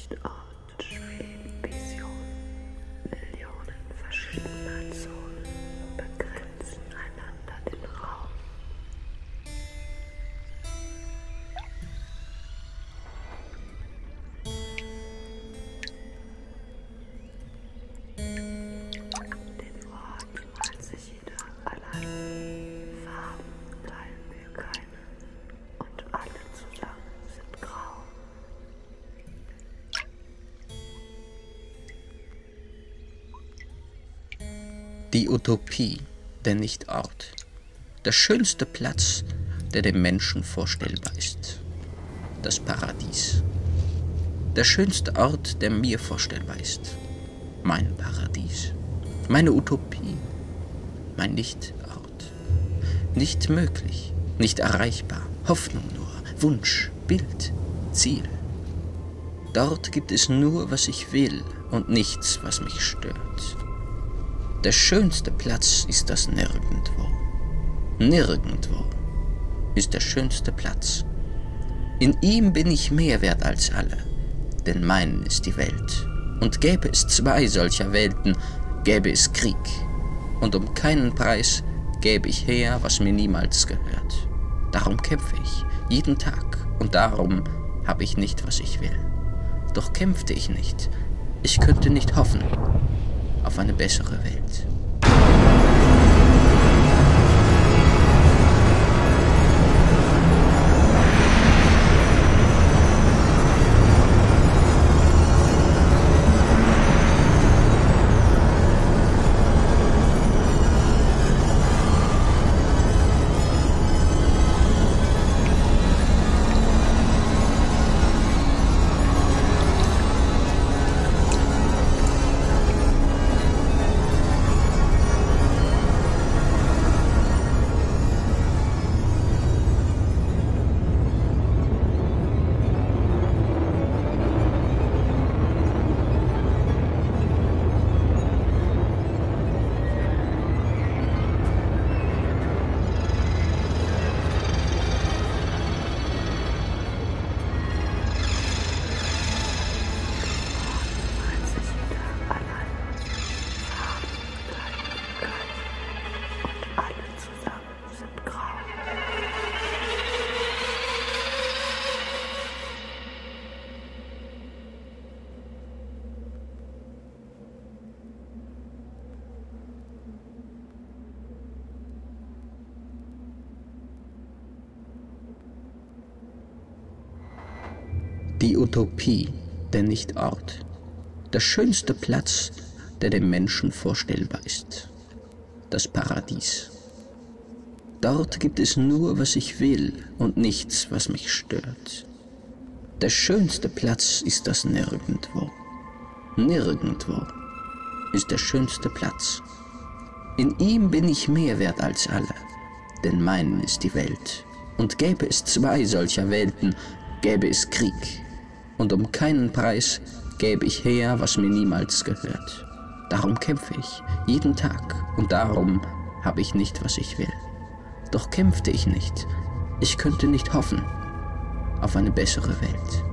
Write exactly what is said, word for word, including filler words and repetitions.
nicht Ort, Schwebenvisionen, Millionen verschiedener Zonen begrenzen einander den Raum. Den Ort malt sich jeder allein, Farben teilen wir keine und alle zusammen sind grau. Die Utopie, der nicht Ort. Der schönste Platz, der dem Menschen vorstellbar ist. Das Paradies. Der schönste Ort, der mir vorstellbar ist. Mein Paradies. Meine Utopie. Mein Nicht-Ort. Nicht möglich, nicht erreichbar. Hoffnung nur, Wunsch, Bild, Ziel. Dort gibt es nur, was ich will und nichts, was mich stört. Der schönste Platz ist das Nirgendwo. Nirgendwo ist der schönste Platz. In ihm bin ich mehr wert als alle, denn mein ist die Welt. Und gäbe es zwei solcher Welten, gäbe es Krieg. Und um keinen Preis gäbe ich her, was mir niemals gehört. Darum kämpfe ich, jeden Tag, und darum habe ich nicht, was ich will. Doch kämpfte ich nicht, ich könnte nicht hoffen auf eine bessere Welt. Die Utopie, der nicht Ort. Der schönste Platz, der dem Menschen vorstellbar ist. Das Paradies. Dort gibt es nur, was ich will und nichts, was mich stört. Der schönste Platz ist das Nirgendwo. Nirgendwo ist der schönste Platz. In ihm bin ich mehr wert als alle, denn mein ist die Welt. Und gäbe es zwei solcher Welten, gäbe es Krieg. Und um keinen Preis gäbe ich her, was mir niemals gehört. Darum kämpfe ich, jeden Tag, und darum habe ich nicht, was ich will. Doch kämpfte ich nicht, ich könnte nicht hoffen auf eine bessere Welt.